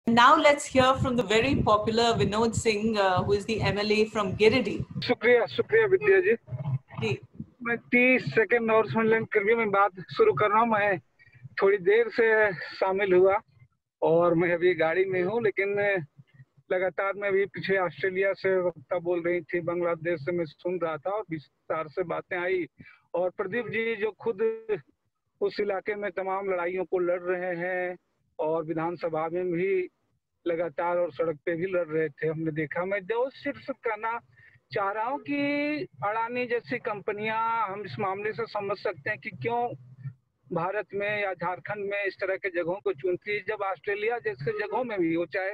Now let's hear from the very popular Vinod Singh, who is the MLA from Giridih. शुक्रिया विद्या जी। मैं 30 second और सुन लें फिर भी मैं बात शुरू कर रहा हूँ। मैं थोड़ी देर से शामिल हुआ और मैं अभी गाड़ी में हूँ, लेकिन लगातार मैं भी पीछे ऑस्ट्रेलिया से वक्ता बोल रही थी, बांग्लादेश से मैं सुन रहा था और विस्तार से बातें आई। और प्रदीप जी जो खुद उस इलाके में तमाम लड़ाइयों को लड़ रहे हैं और विधानसभा में भी लगातार और सड़क पे भी लड़ रहे थे, हमने देखा। मैं जो सिर्फ कहना चाह रहा हूँ कि अडानी जैसी कंपनियां हम इस मामले से समझ सकते हैं कि क्यों भारत में या झारखंड में इस तरह के जगहों को चुनती है, जब ऑस्ट्रेलिया जैसे जगहों में भी हो, चाहे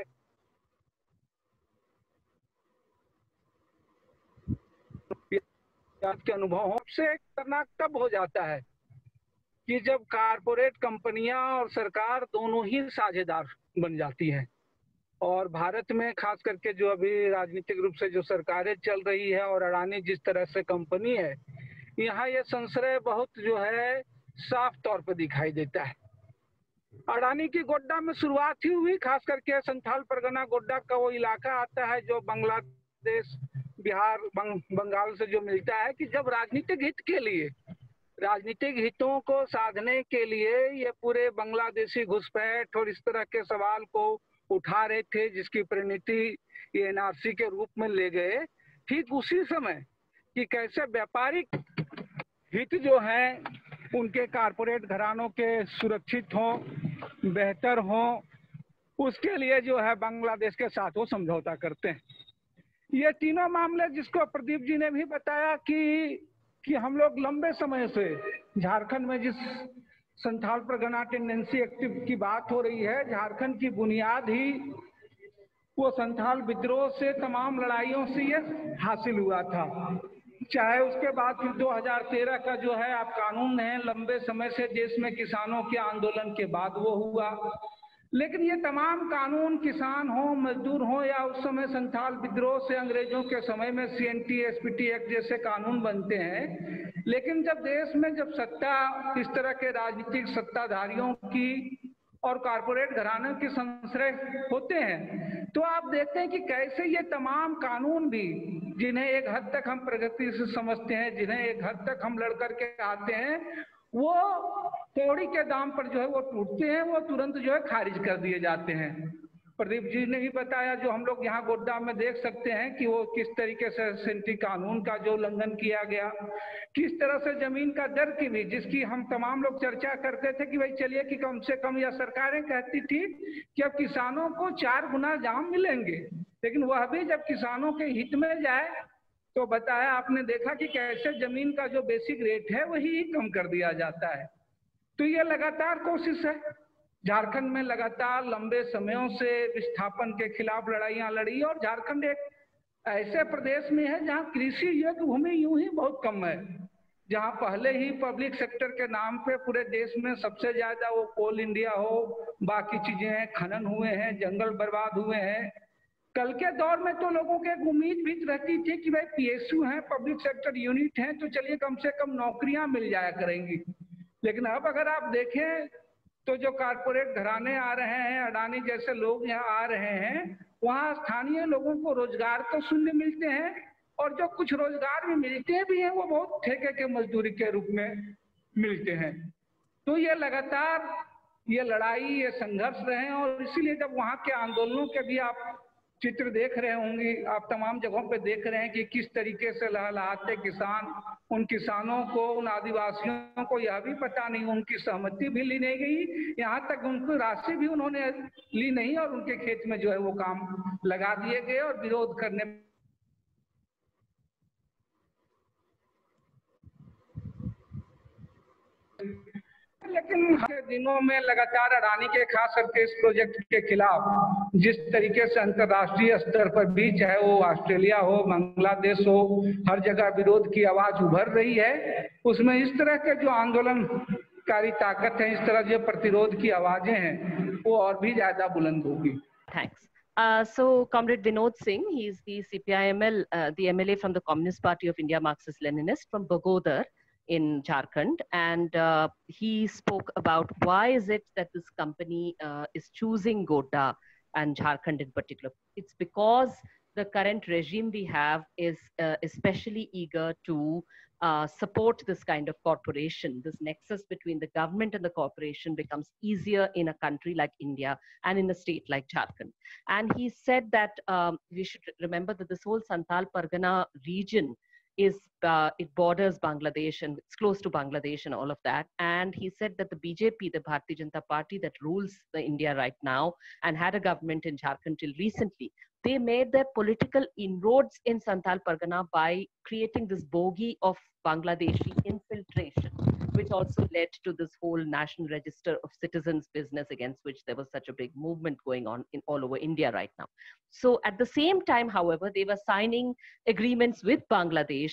के अनुभव हो, से करना तब हो जाता है कि जब कारपोरेट कंपनियां और सरकार दोनों ही साझेदार बन जाती हैं। और भारत में खास करके जो अभी राजनीतिक रूप से जो सरकारें चल रही है और अडानी जिस तरह से कंपनी है, यहाँ ये संशय बहुत जो है साफ तौर पर दिखाई देता है। अडानी की गोड्डा में शुरुआत ही हुई, खास करके संथाल परगना गोड्डा का वो इलाका आता है जो बांग्लादेश, बिहार, बंगाल से जो मिलता है, कि जब राजनीतिक हित के लिए, राजनीतिक हितों को साधने के लिए ये पूरे बांग्लादेशी घुसपैठ और इस तरह के सवाल को उठा रहे थे, जिसकी परिणति ये एनआरसी के रूप में ले गए, ठीक उसी समय कि कैसे व्यापारिक हित जो हैं उनके कारपोरेट घरानों के सुरक्षित हों, बेहतर हों, उसके लिए जो है बांग्लादेश के साथ वो समझौता करते हैं। ये तीनों मामले जिसको प्रदीप जी ने भी बताया कि हम लोग लंबे समय से झारखंड में जिस संथाल परगना टेंडेंसी एक्टिव की बात हो रही है, झारखंड की बुनियाद ही वो संथाल विद्रोह से, तमाम लड़ाइयों से ये हासिल हुआ था। चाहे उसके बाद फिर 2013 का जो है आप कानून है, लंबे समय से देश में किसानों के आंदोलन के बाद वो हुआ, लेकिन ये तमाम कानून किसान हो, मजदूर हो, या उस समय संथाल विद्रोह से अंग्रेजों के समय में CNT SPT एक्ट जैसे कानून बनते हैं, लेकिन जब देश में जब सत्ता इस तरह के राजनीतिक सत्ताधारियों की और कारपोरेट घरानों के संश्रय होते हैं, तो आप देखते हैं कि कैसे ये तमाम कानून भी, जिन्हें एक हद तक हम प्रगति से समझते हैं, जिन्हें एक हद तक हम लड़ करके आते हैं, वो कौड़ी के दाम पर जो है वो टूटते हैं, वो तुरंत जो है खारिज कर दिए जाते हैं। प्रदीप जी ने भी बताया, जो हम लोग यहाँ गोड्डा में देख सकते हैं कि वो किस तरीके से सेंट्री कानून का जो उल्लंघन किया गया, किस तरह से जमीन का दर की भी, जिसकी हम तमाम लोग चर्चा करते थे कि भाई चलिए कि कम से कम, या सरकारें कहती थी कि अब किसानों को 4 गुना दाम मिलेंगे, लेकिन वह भी जब किसानों के हित में जाए तो बताया, आपने देखा कि कैसे जमीन का जो बेसिक रेट है वही कम कर दिया जाता है। तो ये लगातार कोशिश है, झारखंड में लगातार लंबे समयों से विस्थापन के खिलाफ लड़ाइयां लड़ी, और झारखंड एक ऐसे प्रदेश में है जहां कृषि योग्य भूमि यूं ही बहुत कम है, जहां पहले ही पब्लिक सेक्टर के नाम पे पूरे देश में सबसे ज्यादा वो कोल इंडिया हो, बाकी चीजें खनन हुए हैं, जंगल बर्बाद हुए हैं। कल के दौर में तो लोगों को एक उम्मीद भी रहती थी कि भाई PSU हैं, पब्लिक सेक्टर यूनिट हैं, तो चलिए कम से कम नौकरियां मिल जाया करेंगी। लेकिन अब अगर आप देखें तो जो कारपोरेट घराने आ रहे हैं, अडानी जैसे लोग यहाँ आ रहे हैं, वहाँ स्थानीय लोगों को रोजगार तो शून्य मिलते हैं, और जो कुछ रोजगार भी मिलते भी हैं वो बहुत ठेके के मजदूरी के रूप में मिलते हैं। तो ये लगातार ये लड़ाई, ये संघर्ष रहे, और इसीलिए जब वहाँ के आंदोलनों के भी आप चित्र देख रहे होंगे, आप तमाम जगहों पे देख रहे हैं कि किस तरीके से लहलहाते किसान, उन किसानों को, उन आदिवासियों को यह भी पता नहीं, उनकी सहमति भी ली नहीं गई, यहाँ तक उनको राशि भी उन्होंने ली नहीं, और उनके खेत में जो है वो काम लगा दिए गए और विरोध करने। लेकिन के दिनों में लगातार अडानी के, खास करके इस प्रोजेक्ट के खिलाफ जिस तरीके से अंतर्राष्ट्रीय स्तर पर भी, चाहे वो ऑस्ट्रेलिया हो, बांग्लादेश हो, हर जगह विरोध की आवाज उभर रही है, उसमें इस तरह के जो आंदोलनकारी ताकत है, इस तरह जो प्रतिरोध की आवाजें हैं, वो और भी ज्यादा बुलंद होगी। Thanks. So, Comrade Vinod Singh, he is the CPIML, the MLA from the Communist Party of India, Marxist-Leninist from Bagodar in Jharkhand, and he spoke about why is it that this company is choosing Godda and Jharkhand in particular. It's because the current regime we have is especially eager to support this kind of corporation. This nexus between the government and the corporation becomes easier in a country like India and in a state like Jharkhand. And he said that we should remember that this whole Santhal Pargana region is it borders Bangladesh and it's close to Bangladesh and all of that. And he said that the BJP, the Bharatiya Janata Party that rules the India right now and had a government in Jharkhand till recently, they made their political inroads in Santhal Pargana by creating this bogey of Bangladeshi infiltration, which also led to this whole National Register of Citizens business against which there was such a big movement going on in all over India right now. So at the same time, however, they were signing agreements with Bangladesh,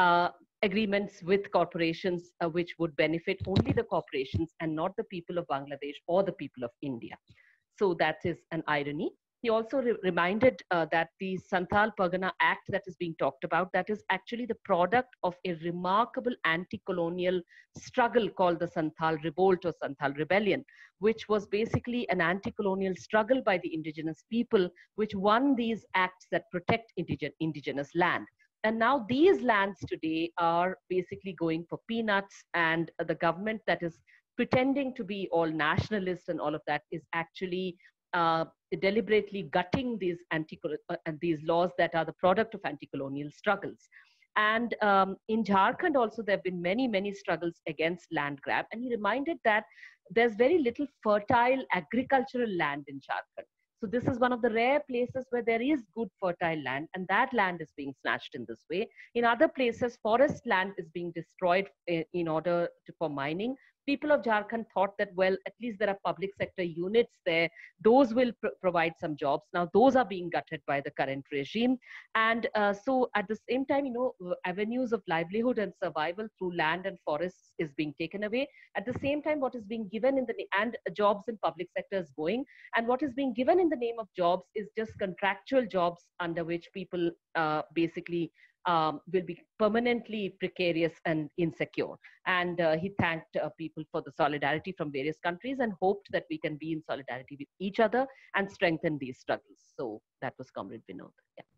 agreements with corporations which would benefit only the corporations and not the people of Bangladesh or the people of India. So that is an irony. He also reminded that the Santhal Pargana Act that is being talked about, that is actually the product of a remarkable anti-colonial struggle called the Santhal Revolt or Santhal Rebellion, which was basically an anti-colonial struggle by the indigenous people, which won these acts that protect indigenous land. And now these lands today are basically going for peanuts, and the government that is pretending to be all nationalist and all of that is actually deliberately gutting these these laws that are the product of anti-colonial struggles. And in Jharkhand also, there have been many, many struggles against land grab. And he reminded that there's very little fertile agricultural land in Jharkhand. So this is one of the rare places where there is good fertile land, and that land is being snatched in this way. In other places, forest land is being destroyed in order for mining. People of Jharkhand thought that, well, at least there are public sector units there. Those will provide some jobs. Now, those are being gutted by the current regime. And so at the same time, you know, avenues of livelihood and survival through land and forests is being taken away. At the same time, what is being given in the, and jobs in public sector is going. And what is being given in the name of jobs is just contractual jobs under which people basically will be permanently precarious and insecure. And he thanked people for the solidarity from various countries and hoped that we can be in solidarity with each other and strengthen these struggles. So that was Comrade Vinod. Yeah.